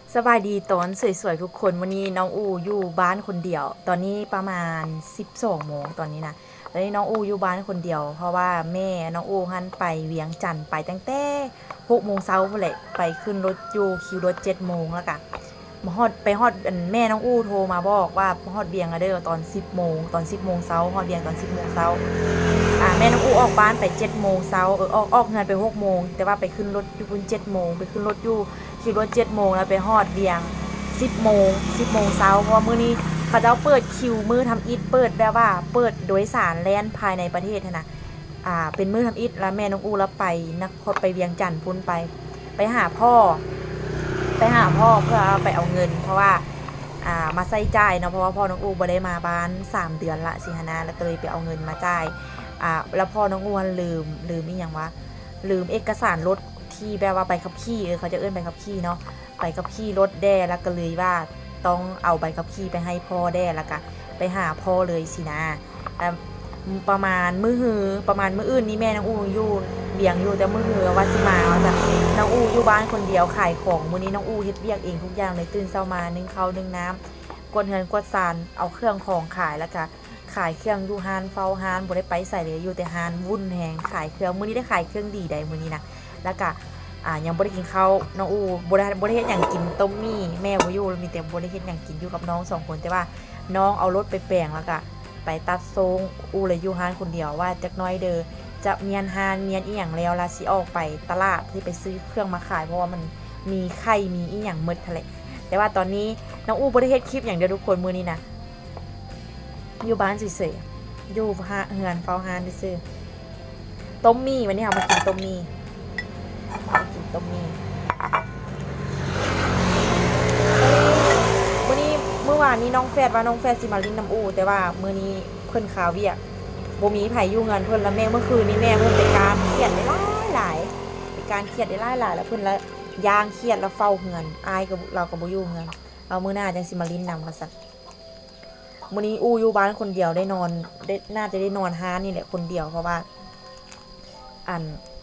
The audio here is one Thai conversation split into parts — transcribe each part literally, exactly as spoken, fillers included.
สบายดีตอนสวยๆทุกคนวันนี้น้องอูอยู่บ้านคนเดียวตอนนี้ประมาณสิบสองโมงตอนนี้นะตอนนี้น้องอูอยู่บ้านคนเดียวเพราะว่าแม่น้องอูหันไปเวียงจันทน์ไปตั้งแต่หกโมงเช้าพุ่นแหละไปขึ้นรถอยู่คิวรถเจ็ดโมงแล้วกะมาฮอดไปฮอดแม่น้องอูโทรมาบอกว่ามาฮอดเวียงอะเด้อตอนสิบโมงตอนสิบโมงเช้าฮอดเวียงตอนสิบโมงเช้าอ่าแม่น้องอูออกบ้านไปเจ็ดโมงเช้าเออออกออกงานไปหกโมงแต่ว่าไปขึ้นรถอยู่พุ่นเจ็ดโมงไปขึ้นรถอยู่คิวรถเจ็ดโมงแล้วไปฮอดเวียงสิบโมงสิบโมงเช้าเพราะมื้อนี้เขาเจ้าเปิดคิวมื้อทำอิฐเปิดแบบว่าเปิดโดยสารแล่นภายในประเทศนะอ่าเป็นมื้อทำอิฐแล้วแม่น้องอูแล้วไปนครไปเวียงจันทน์พุ่นไปไปหาพ่อไปหาพ่อเพื่อไปเอาเงินเพราะว่าอ่ามาใส่จ่ายเนาะเพราะว่าพ่อน้องอูบ่ได้มาบ้านสามเดือนละสิหนะแล้วก็เลยไปเอาเงินมาจ่ายอ่าแล้วพ่อน้องอูลืมลืมอีหยังวะลืมเอกสารรถที่แบบว่าใบขับขี่เออเขาจะเอิ้นใบขับขี่เนาะใบขับขี่รถแด่แล้วก็เลยว่าต้องเอาใบขับขี่ไปให้พ่อแด่แล้วก็ไปหาพ่อเลยสินะประมาณมื้อหือประมาณมื้ออื่นนี่แม่น้องอูอยู่เบียงอยู่แต่มื้อหือว่าสิมาว่าจ้ะน้องอูอยู่บ้านคนเดียวขายของมื้อนี้น้องอูเฮ็ดเวียกเองทุกอย่างเลยตื่นเช้ามานึ่งข้าวนึ่งน้ำกวาดเฮือนกวาดซานเอาเครื่องของขายแล้วก็ขายเครื่องอยู่ฮานเฝ้าฮานบ่ได้ไปใส่เลยอยู่แต่ฮานวุ่นแฮงขายเครื่องมื้อนี้ได้ขายเครื่องดีได้มื้อนี้นะแล้วก็อ่ายังบ่ได้กินข้าวน้องอูบ่ได้บ่ได้เฮ็ดหยังกินต้มมี่แม่บ่อยู่มีแต่บ่ได้เฮ็ดหยังกินอยู่กับน้องสองคนแต่ว่าน้องเอารถไปแปลงแล้วก็ไปตัดทรงอูเลยอยู่ฮานคนเดียวว่าจักน้อยเด้อจะเมียนฮานเมียนอีหยังแล้วล่ะสิออกไปตลาดที่ไปซื้อเครื่องมาขายเพราะว่ามันมีไข่มีอีหยังหมดทะเลแต่ว่าตอนนี้น้องอูบ่ได้เฮ็ดคลิปอย่างเดียวทุกคนมื้อนี้นะอยู่บ้านเฉยๆอยู่เฮือนเฝ้าฮานซื่อต้มมี่วันนี้เฮามากินต้มมี่กินต้มมี่มื้อนี้เมื่อวานนี้น้องแฟดว่าน้องแฟดสิมาลิ้นน้ำอูแต่ว่ามื้อนี้เพิ่นข่าวเวียกบ่มีไผอยู่เงินเพิ่นแล้วแม่เมื่อคืนนี้แม่เพิ่นไปการเครียดได้หลายๆไปการเครียดได้หลายๆแล้วเพิ่นละย่างเครียดแล้วเฝ้าเฮือนอายก็เราก็บ่อยู่เฮือนเอามื้อหน้าจังสิมาลิ้นนำว่าซั่นมื้อนี้อูอยู่บ้านคนเดียวได้นอนได้น่าจะได้นอนห้านี่แหละคนเดียวเพราะว่าอัน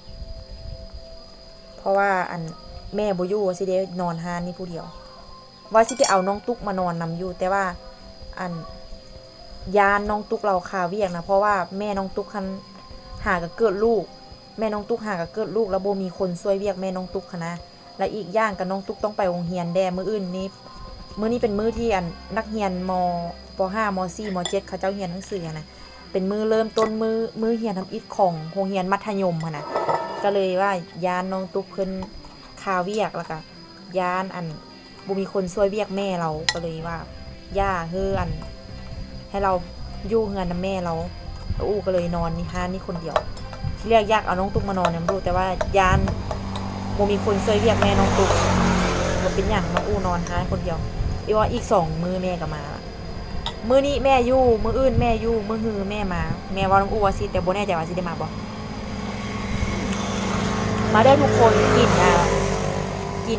เพราะว่าอันแม่บ่อยู่สิได้นอนห้านี่ผู้เดียวว่าสิไปเอาน้องตุ๊กมานอนนำอยู่แต่ว่าอันยานน้องตุ๊กเราคาเวียกนะเพราะว่าแม่น้องตุ๊กคันหาก็เกิดลูกแม่น้องตุ๊กหาก็เกิดลูกแล้วบ่มีคนช่วยเวียกแม่น้องตุ๊กนะและอีกอย่างก็น้องตุ๊กต้องไปโรงเรียนแด่มื้ออื่นนี้มื้อนี้เป็นมื้อที่อันนักเรียนมป.ห้าม.สี่ ม.เจ็ดเขาเจ้าเรียนหนังสือนะเป็นมื้อเริ่มต้นมื้อมื้อเรียนทำอิฐของโรงเรียนมัธยมหั่นน่ะก็เลยว่ายานน้องตุ๊กเพิ่นคาเวียกแล้วก็ยานอันบ่มีคนช่วยเวียกแม่เราก็เลยว่าย่าเฮืออันให้เราอยู่เฮือนนำแม่เราอูก็เลยนอนนี่ฮานนี่คนเดียวที่เรียกยากเอาน้องตุ๊กมานอนนำดูแต่ว่ายานบ่มีคนช่วยเวียกแม่น้องตุ๊กบ่เป็นหยังน้องอูนอนฮานคนเดียวอีว่าอีกสองมื้อแม่ก็มามื้อนี้แม่อยู่มื้ออื่นแม่อยู่มื้อฮือแม่มาแม่ว่าน้องอูว่าสิแต่บ่แน่ใจว่าสิได้มาบ่มาได้ทุกคนกินอ่ะกิน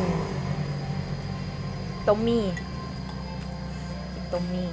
ต้มมี่ต้มมี่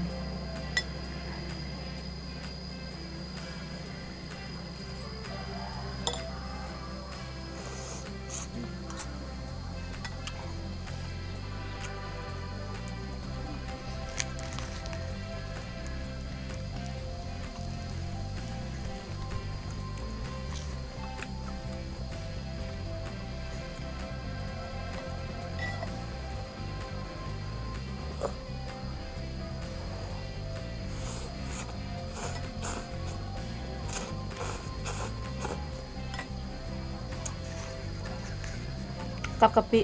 กับกะปิ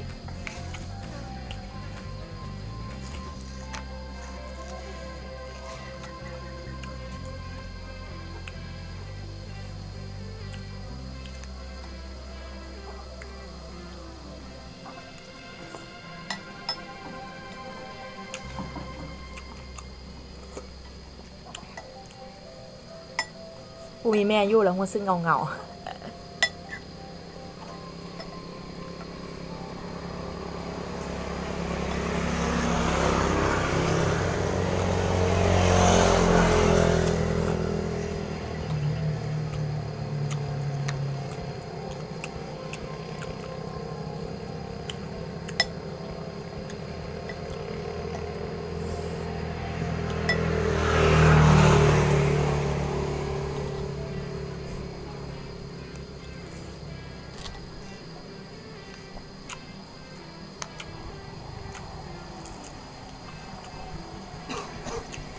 อูมีแม่อยู่แล้วมันซึ่งเงาๆ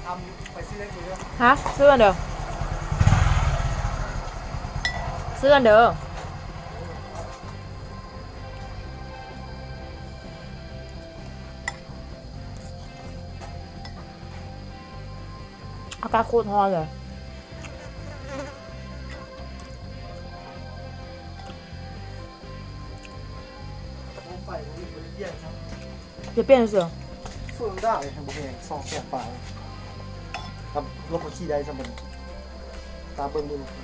ำไปซื้อได้มือฮะซื้อกันเด้อซื้อกันเด้ออากาศโคตรร้อนเลยไปวิ่งไปเยี่ยมครับจะเปลี่ยนเสือสู้ได้ทางบุกเองสองแสนปลายครับรถขี่ได้สมบูรณ์ตาเบิ้งมืออะไร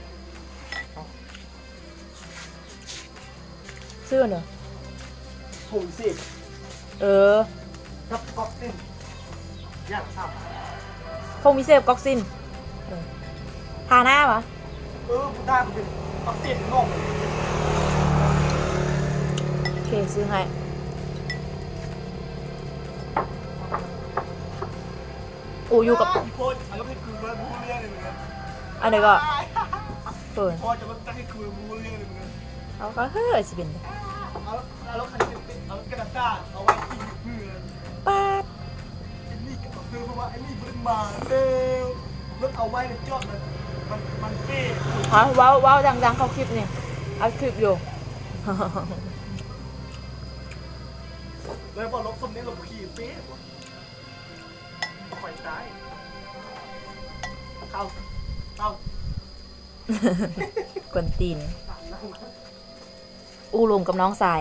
ซื้อกันเด้อถุงสิเออทับก๊อกติ้นย่างซ้ำคงมีเซฟก๊อกซินเออทาหน้าปะเออพูดได้มันเป็นก๊อกติ้นงงโอเคซื้อให้อูอยู่กับโคตรอันนั้นให้คือมาพูดเรื่องเลยเหมือนกันอันนี้ก็เปิดพอจะมาตั้งให้คือพูดเรื่องเลยเหมือนกันเขาก็เฮ้ยสิเป็นเอาแล้วคันนี้ติดเอากระดาษก้าเอาไว้ที่เพื่อนป๊าบไอ้นี่ก็คือเพราะว่าไอ้นี่มันมาเร็วรถเอาไว้ในจอดมันมันมันเป๊ะฮะว้าวว้าวดังๆเขาคลิปนี่อัดคลิปอยู่เลยพอรถคนนี้เราขี่เป๊ะปล่อยตายเข้าเข้ากวนตีน อูรวมกับน้องสาย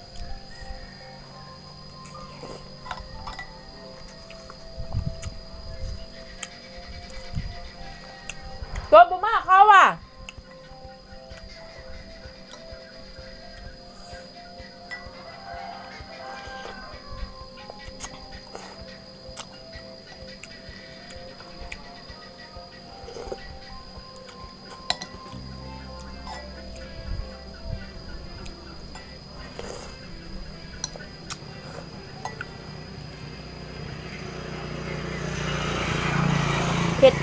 ตัวบุมาเขาอ่ะเผ็ด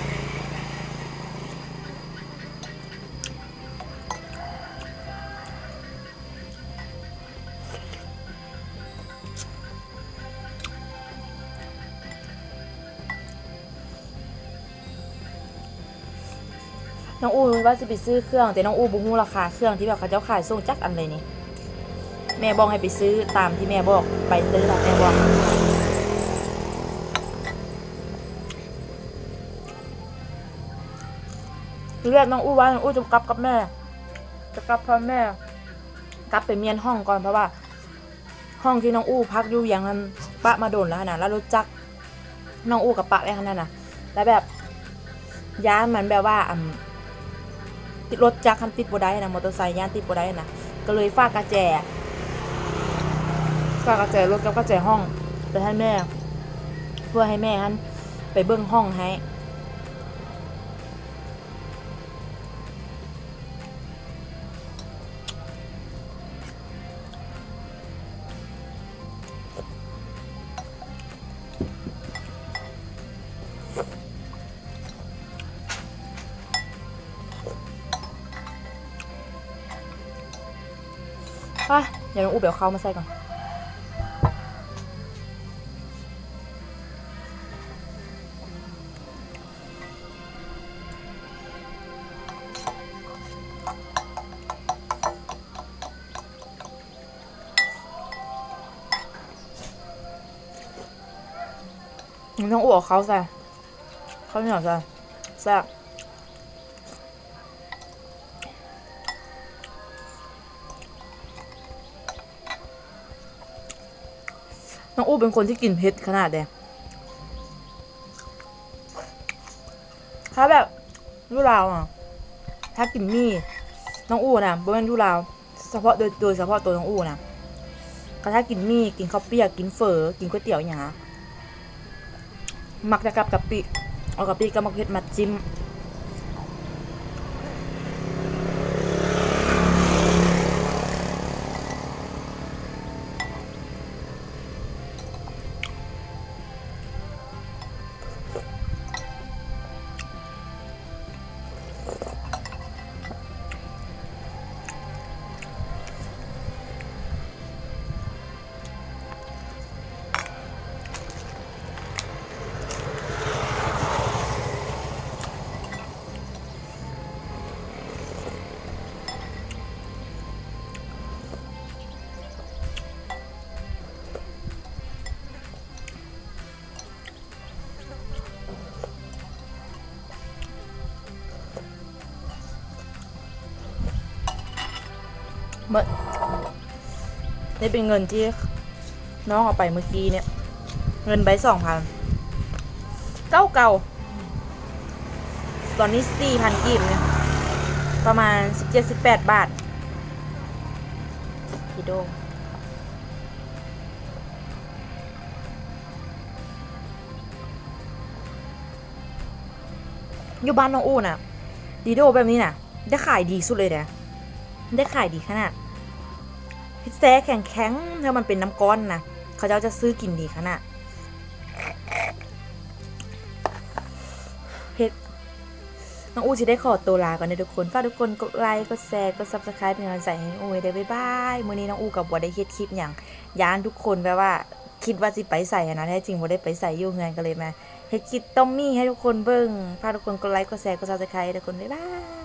น้องอูว่าจะไปซื้อเครื่องแต่น้องอูบุ้งราคาเครื่องที่แบบเขาเจ้าขายส่งจักอันเลยนี่แม่บอกให้ไปซื้อตามที่แม่บอกไปซื้อตามแม่บอกเรียกน้องอู้ว่าน้องอู้จะกลับกับแม่จะกลับพร้อมแม่กลับไปเมียนห้องก่อนเพราะว่า ห้องที่น้องอู้พักอยู่อย่างนั้นปะมาโดนแล้วนะแล้วรถจักรน้องอู้กับปะไว้ขนาดน่ะแล้วแบบย้านมันแบบว่าอ่าติดรถจักรคันติดบ่ได้นะมอเตอร์ไซค์ย่านติดบ่ได้นะก็เลยฝากกระแจฝากกระแจรถกับกระแจห้องไปให้แม่ เพื่อให้แม่ฮันไปเบิ้งห้องให้ไปเดี๋ยวน้องอูเบลเข้ามาใส่ก่อนน้องอูเอาเขาใส่เขาเหนียวใส่แซ่บน้องอู้เป็นคนที่กินเผ็ดขนาดเดียถ้าแบบยูราวอ่ะถ้ากินมี่น้องอู้นะบ่เป็นยูราวเฉพาะโดยโดยเฉพาะตัวน้องอู้นะก็ถ้ากินมี่กินข้าวเปียกกินเฝอกินก๋วยเตี๋ยวอย่างเงี้ยมักจะกับกะปิเอากะปิกับมะเขือมาจิ้มเมื่อนี่เป็นเงินที่น้องเอาไปเมื่อกี้เนี่ย เงินใบสองพันเก้าเก่าตอนนี้สี่พันกีบเนี่ยประมาณสิบเจ็ดสิบแปดบาทพี่โดอยู่บ้านน้องอู้น่ะดีโดแบบนี้น่ะได้ขายดีสุดเลยนะได้ขายดีขนาดพิซซ่าแข็งแข็งถ้ามันเป็นน้ำก้อนนะเขาจะซื้อกินดีขนาดเฮ็ดน้องอู้สิได้ขอตัวลาก่อนนะทุกคนฝากทุกคนกดไลค์กดแชร์กด ซับสไครบ์ เป็นกำลังใจให้อู้ได้บ๊ายบายมื้อนี้น้องอู้กับบ่ได้เฮ็ดคลิปหยังย้านทุกคนแบบว่าคิดว่าสิไปใส่นะแท้จริงบ่ได้ไปใส่อยู่เฮือนกันเลยมาเฮ็ดคลิปต้มมี่ให้ทุกคนเบิ่งฝากทุกคนกดไลค์กดแชร์กด ซับสไครบ์ ทุกคนบ๊ายบาย